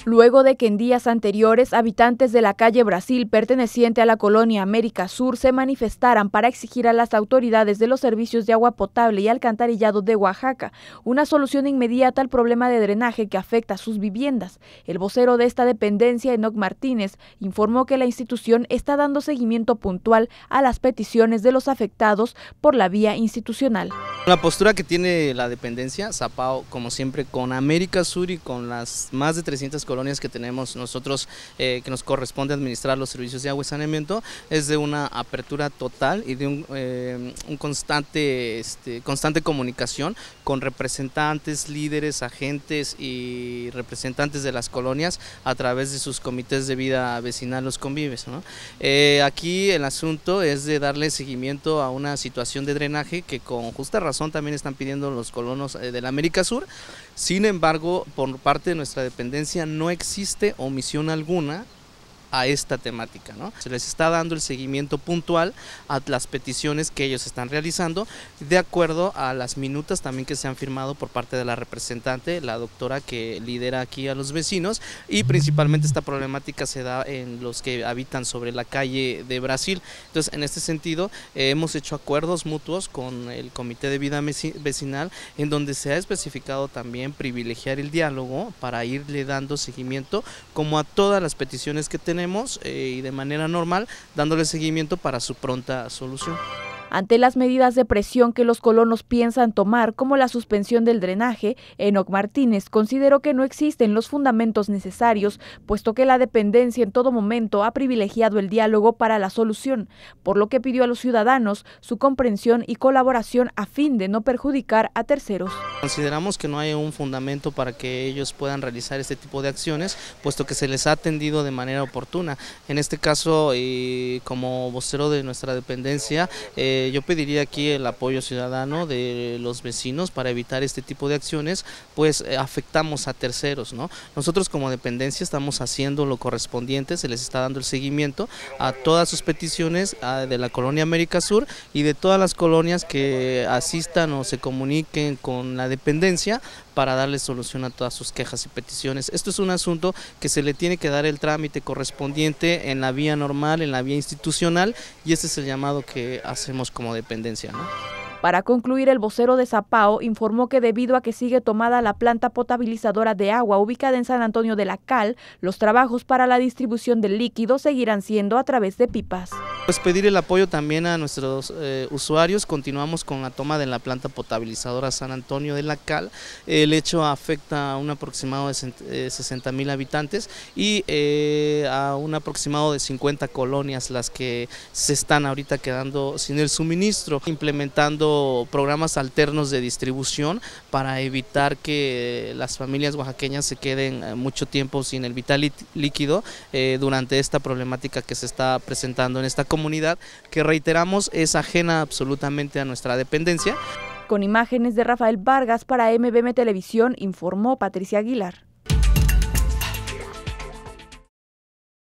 Luego de que en días anteriores habitantes de la calle Brasil, perteneciente a la colonia América Sur, se manifestaran para exigir a las autoridades de los servicios de agua potable y alcantarillado de Oaxaca una solución inmediata al problema de drenaje que afecta a sus viviendas. El vocero de esta dependencia, Enoc Martínez, informó que la institución está dando seguimiento puntual a las peticiones de los afectados por la vía institucional. La postura que tiene la dependencia, Zapao, como siempre, con América Sur y con las más de 300 colonias que tenemos nosotros, que nos corresponde administrar los servicios de agua y saneamiento, es de una apertura total y de un constante comunicación con representantes, líderes, agentes y representantes de las colonias a través de sus comités de vida vecinal, los convives, ¿no? Aquí el asunto es de darle seguimiento a una situación de drenaje que con justa razón también están pidiendo los colonos de la América Sur. Sin embargo, por parte de nuestra dependencia no existe omisión alguna a esta temática, ¿no? Se les está dando el seguimiento puntual a las peticiones que ellos están realizando, de acuerdo a las minutas también que se han firmado por parte de la representante, la doctora que lidera aquí a los vecinos, y principalmente esta problemática se da en los que habitan sobre la calle de Brasil. Entonces, en este sentido, hemos hecho acuerdos mutuos con el Comité de Vida Vecinal, en donde se ha especificado también privilegiar el diálogo para irle dando seguimiento como a todas las peticiones que tenemos, y de manera normal dándole seguimiento para su pronta solución. Ante las medidas de presión que los colonos piensan tomar, como la suspensión del drenaje, Enoc Martínez consideró que no existen los fundamentos necesarios, puesto que la dependencia en todo momento ha privilegiado el diálogo para la solución, por lo que pidió a los ciudadanos su comprensión y colaboración a fin de no perjudicar a terceros. Consideramos que no hay un fundamento para que ellos puedan realizar este tipo de acciones, puesto que se les ha atendido de manera oportuna. En este caso, como vocero de nuestra dependencia, yo pediría aquí el apoyo ciudadano de los vecinos para evitar este tipo de acciones, pues afectamos a terceros, ¿no? Nosotros como dependencia estamos haciendo lo correspondiente, se les está dando el seguimiento a todas sus peticiones de la colonia América Sur y de todas las colonias que asistan o se comuniquen con la dependencia para darle solución a todas sus quejas y peticiones. Esto es un asunto que se le tiene que dar el trámite correspondiente en la vía normal, en la vía institucional, y ese es el llamado que hacemos como dependencia, ¿no? Para concluir, el vocero de Zapao informó que debido a que sigue tomada la planta potabilizadora de agua ubicada en San Antonio de la Cal, los trabajos para la distribución del líquido seguirán siendo a través de pipas. Pues pedir el apoyo también a nuestros usuarios. Continuamos con la toma de la planta potabilizadora San Antonio de la Cal. El hecho afecta a un aproximado de 60,000 habitantes y a un aproximado de 50 colonias las que se están ahorita quedando sin el suministro, implementando programas alternos de distribución para evitar que las familias oaxaqueñas se queden mucho tiempo sin el vital líquido durante esta problemática que se está presentando en esta comunidad, que reiteramos es ajena absolutamente a nuestra dependencia. Con imágenes de Rafael Vargas para MBM Televisión, informó Patricia Aguilar.